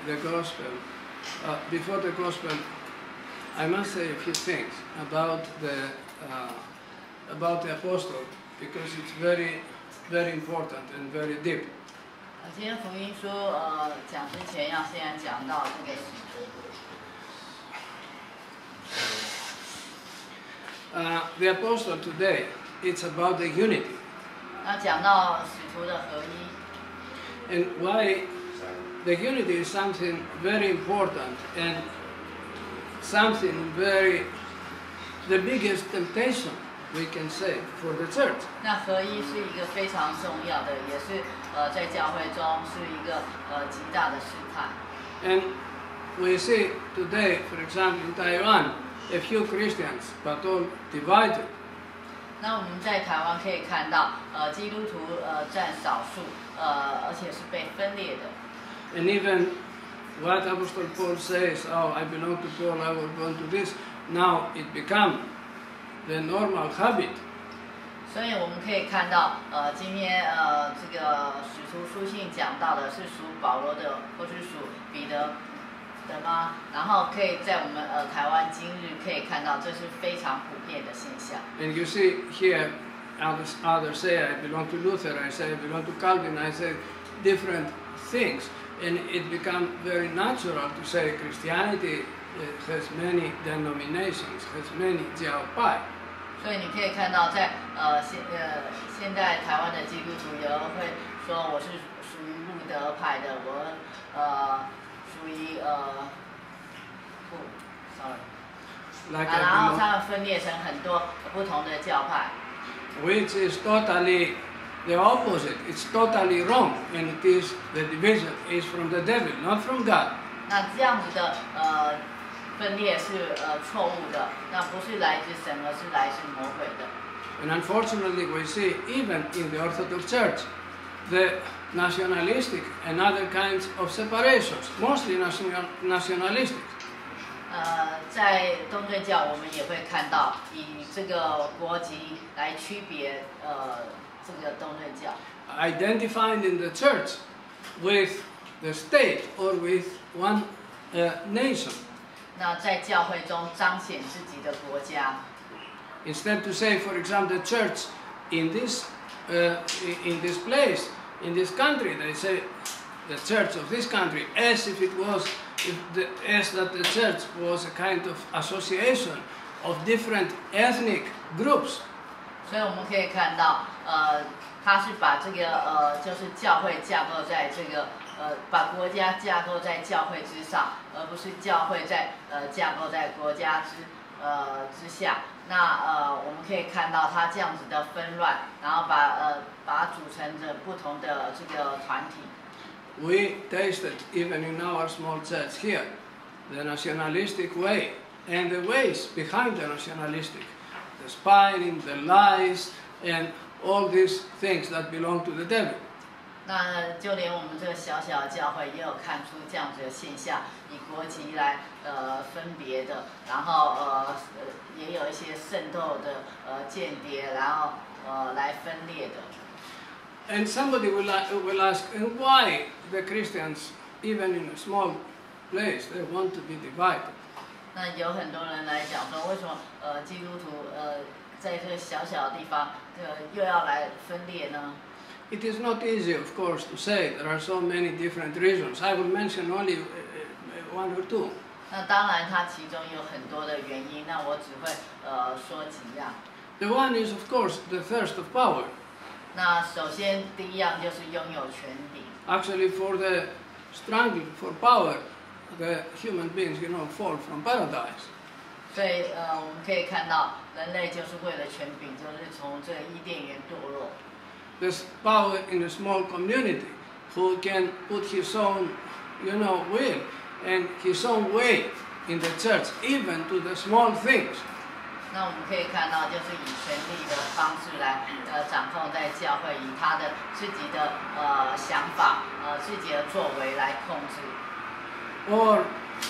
the gospel, before the gospel, I must say a few things about the apostle, because it's very, very important and very deep. 今天福音书讲之前要先讲到这个使徒。 The apostle today, it's about the unity. 那讲到使徒的合一。 And why the unity is something very important and something very, the biggest temptation we can say for the church. 那合一是一个非常重要的，也是在教会中是一个极大的试探。 And we see today, for example, in Taiwan, a few Christians, but all divided. 那我们在台湾可以看到，基督徒占少数，而且是被分裂的。 And even what Apostle Paul says, oh, I belong to Paul, I will go to this, now it becomes the normal habit. 所以我们可以看到，今天这个使徒书信讲到的是属保罗的，或是属彼得的吗？然后可以在我们台湾今日可以看到，这是非常普遍的现象。 And you see here, others say I belong to Luther, I say I belong to Calvin, I say different things, and it becomes very natural to say Christianity has many denominations, has many 教派。 所以你可以看到在，现在台湾的基督徒有人会说我是属于路德派的，我属于 Like 然后他们分裂成很多不同的教派。 Which is totally the opposite. It's totally wrong, and it is the division is from the devil, not from God. 那这样子的分裂是错误的，那不是来自神，而是来自魔鬼的。 And unfortunately, we see even in the Orthodox Church, the nationalistic and other kinds of separations, mostly nationalistic. 在东正教，我们也会看到以这个国籍来区别这个东正教。 Identifying in the church with the state or with one nation. 那在教会中彰显自己的国家。 Instead to say, for example, the church in this place, in this country, they say the church of this country, as if it was, as that the church was a kind of association of different ethnic groups. 所以我们可以看到，他是把这个就是教会架构在这个把国家架构在教会之上，而不是教会在架构在国家之下。那我们可以看到他这样子的纷乱，然后把它组成着不同的这个团体。 We tasted even in our small church here the nationalistic way and the ways behind the nationalistic, the spying, the lies, and all these things that belong to the devil. 那就连我们这个小小的教会也有看出这样子的现象，以国籍来分别的，然后也有一些渗透的间谍，然后来分裂的。 And somebody will ask, and why the Christians, even in a small place, they want to be divided? 那有很多人来讲说，为什么基督徒在这个小小的地方又要来分裂呢？ It is not easy, of course, to say. There are so many different reasons. I will mention only one or two. 那当然，它其中有很多的原因，那我只会说几样。 The one is, of course, the thirst of power. 那首先第一样就是拥有权柄。 Actually, for the struggle for power, the human beings, fall from paradise. 所以我们可以看到，人类就是为了权柄，就是从这个伊甸园堕落。 There's power in a small community who can put his own, will and his own way in the church, even to the small things. 那我们可以看到，就是以权力的方式来掌控在教会，以他的自己的想法、自己的作为来控制。 Or,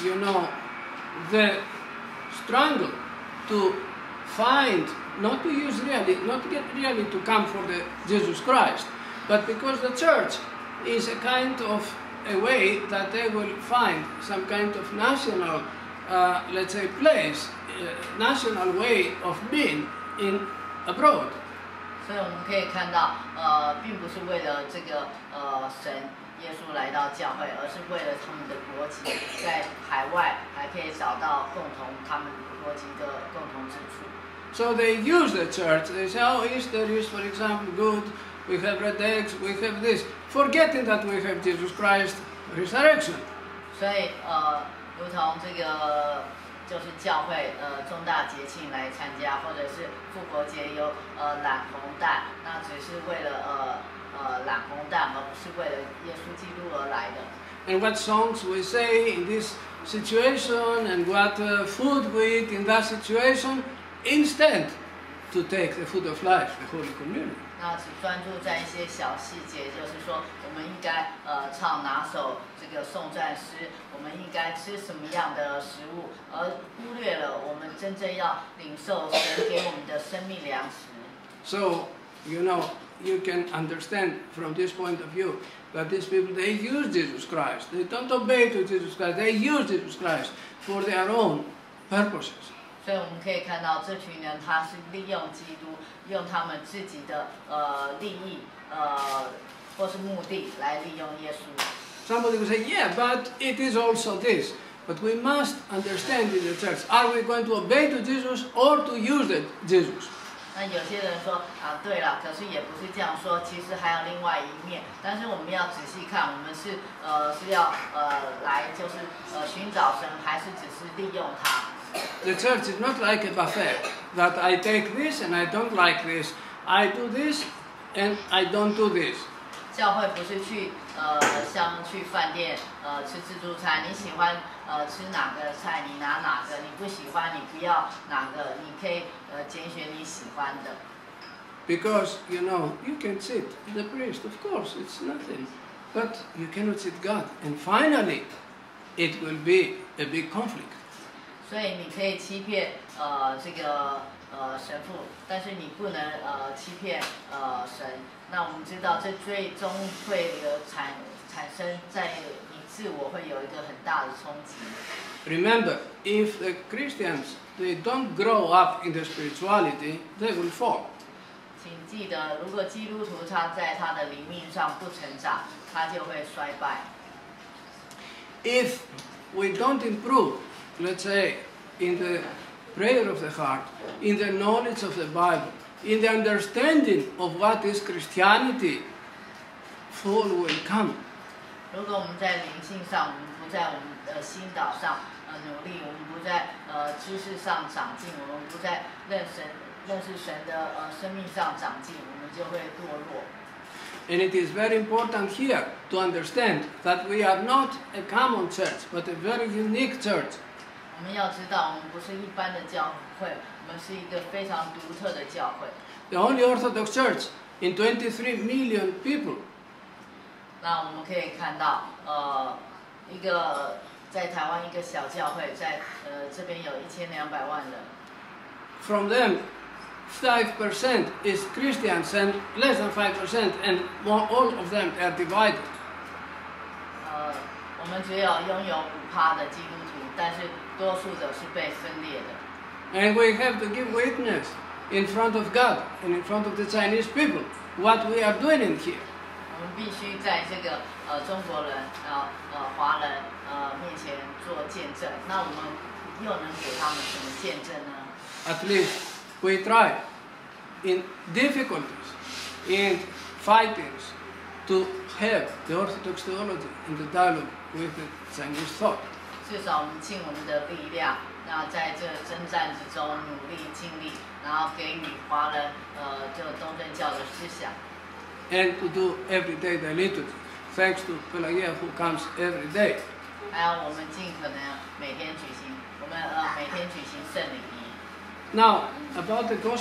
the struggle to find, not really to come for the Jesus Christ, but because the church is a kind of a way that they will find some kind of national, let's say, place, national way of being in abroad. 所以我们可以看到，并不是为了这个神耶稣来到教会，而是为了他们的国籍，在海外还可以找到他们国籍的共同之处。 So they use the church. They say, "Oh, Easter is, for example, good. We have red eggs. We have this," forgetting that we have Jesus Christ resurrection. 所以如同这个就是教会重大节庆来参加，或者是复活节有揽红蛋，那只是为了揽红蛋，而不是为了耶稣基督而来的。 And what songs we say in this situation, and what food we eat in that situation, instead to take the food of life, the Holy Communion. 那只专注在一些小细节，就是说，我们应该唱哪首这个颂赞诗，我们应该吃什么样的食物，而忽略了我们真正要领受神给我们的生命粮食。 So, you can understand from this point of view that these people, they use Jesus Christ. They don't obey to Jesus Christ. They use Jesus Christ for their own purposes. 所以我们可以看到，这群人他是利用基督，用他们自己的利益或是目的来利用耶稣。 Somebody will say, "Yeah, but it is also this." But we must understand in the church: are we going to obey to Jesus or to use Jesus? 那有些人说对了，可是也不是这样说，其实还有另外一面。但是我们要仔细看，我们是要来就是寻找神，还是只是利用他？ The church is not like a buffet that I take this and I don't like this. I do this and I don't do this. 教会不是像去饭店吃自助餐，你喜欢吃哪个菜你拿哪个，你不喜欢你不要哪个，你可以拣选你喜欢的。 Because you can sit the priest, of course, it's nothing, but you cannot sit God, and finally, it will be a big conflict. 所以你可以欺骗这个神父，但是你不能欺骗神。那我们知道，这最终会产生在你自我会有一个很大的冲击。 Remember, if the Christians they don't grow up in the spirituality, they will fall. 请记得，如果基督徒他在他的灵命上不成长，他就会衰败。 If we don't improve, let's say, in the prayer of the heart, in the knowledge of the Bible, in the understanding of what is Christianity, fall will come. 如果我们在灵性上，我们不在我们的心导上努力，我们不在知识上长进，我们不在认识神的生命上长进，我们就会堕落。 And it is very important here to understand that we are not a common church, but a very unique church. 我们要知道，我们不是一般的教会，我们是一个非常独特的教会。 The only Orthodox church in 23 million people. 那我们可以看到，一个在台湾一个小教会，在这边有1200万人。 From them, 5% is Christians and less than 5%, and all of them are divided. 我们只有拥有5%的基督徒，但是多数的是被分裂的。 And we have to give witness in front of God and in front of the Chinese people what we are doing in here. 我们必须在这个中国人华人面前做见证。那我们又能给他们什么见证呢？ At least we try in difficulties, in fightings, to have the Orthodox theology in the dialogue with the Chinese thought. 至少我们尽我们的力量，那在这征战之中努力尽力，然后给予华人这个东正教的思想。 And to do every day the liturgy, thanks to Pelagia who comes every day. 还有我们尽可能每天举行圣礼仪。 Now about the gospel.